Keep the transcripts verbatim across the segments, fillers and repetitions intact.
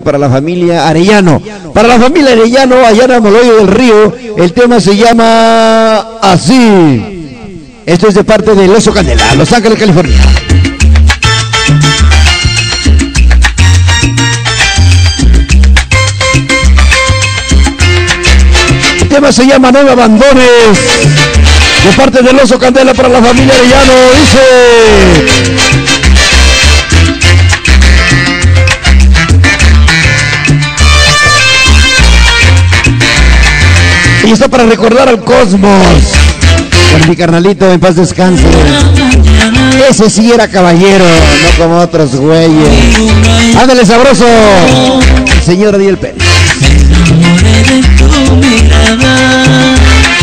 para la familia Arellano. Para la familia Arellano, allá en Amoloyo del Río, el tema se llama Así. Esto es de parte de Oso Candela, Los Ángeles, California. El tema se llama No me abandones, de parte del Oso Candela para la familia Arellano. Dice... Y está para recordar al Cosmos, con mi carnalito, en paz descanse. Ese sí era caballero, no como otros güeyes. Ándale sabroso, el señor Adiel Pérez. Me enamoré de tu mirada,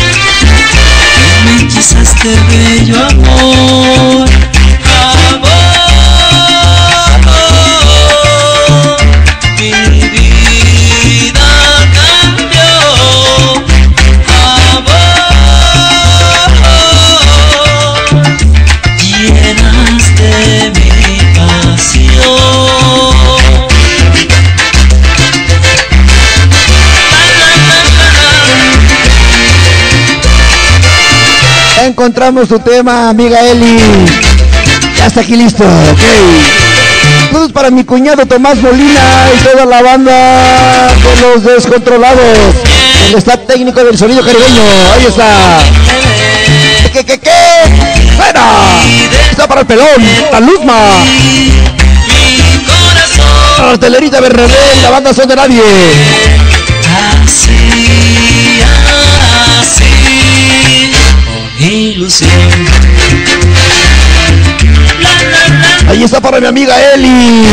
me hechizaste bello amor. Encontramos tu tema, amiga Eli. Ya está aquí listo, ok. Saludos para mi cuñado Tomás Molina y toda la banda de Los Descontrolados. El staff técnico del sonido caribeño. Ahí está. ¿Qué, qué, qué? ¡Fuera! Está para el pelón, la Luzma. La artelerita Bernabé, la banda Son de Nadie. Así, así. Ilusión. Ahí está para mi amiga Eli,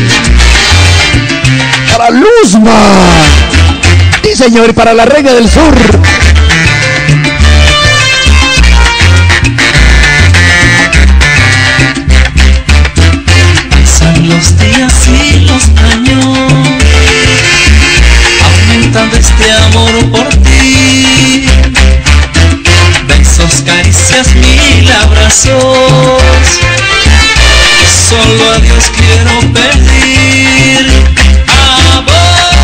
para Luzma, sí señor, y para la Reina del Sur. Pasan los días y los años, aumentando este amor por ti. Besos, caricias, mil abrazos, solo a Dios quiero pedir amor,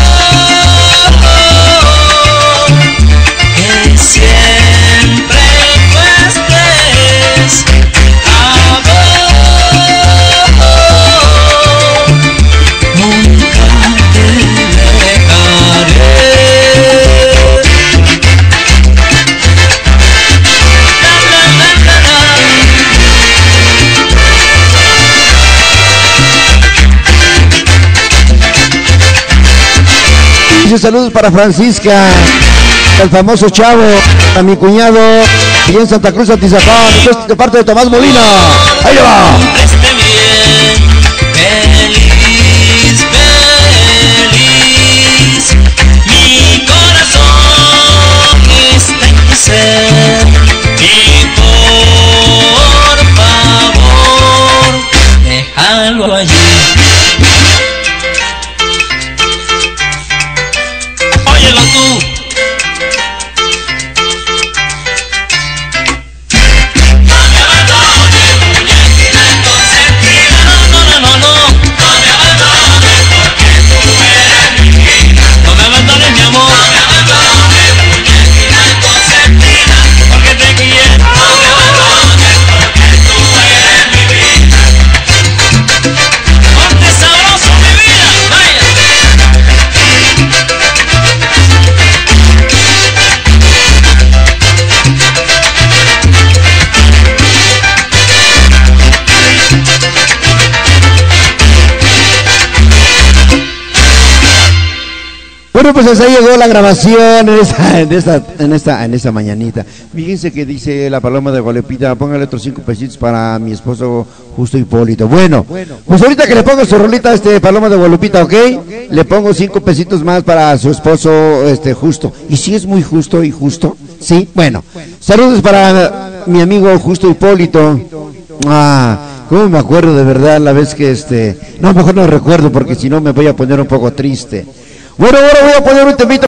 que siempre tú estés, amor, nunca te dejaré. Saludos para Francisca, el famoso Chavo, a mi cuñado, y en Santa Cruz, Atizapán, de parte de Tomás Molina. Ahí va. Esté bien, feliz, feliz, mi corazón está en tu ser, y por favor, déjalo allí. Óyelo tú. Bueno, pues hasta ahí llegó la grabación en esta, en esta, en esta, en esta mañanita. Fíjense que dice la Paloma de Gualepita, póngale otros cinco pesitos para mi esposo Justo Hipólito. Bueno, pues ahorita que le pongo su rolita a este Paloma de Gualupita, ¿ok? Le pongo cinco pesitos más para su esposo, este, Justo. ¿Y si es muy justo y justo? Sí, bueno. Saludos para mi amigo Justo Hipólito. Ah, cómo me acuerdo de verdad la vez que este... No, mejor no recuerdo porque si no me voy a poner un poco triste. Bueno, ahora voy a poner un temita.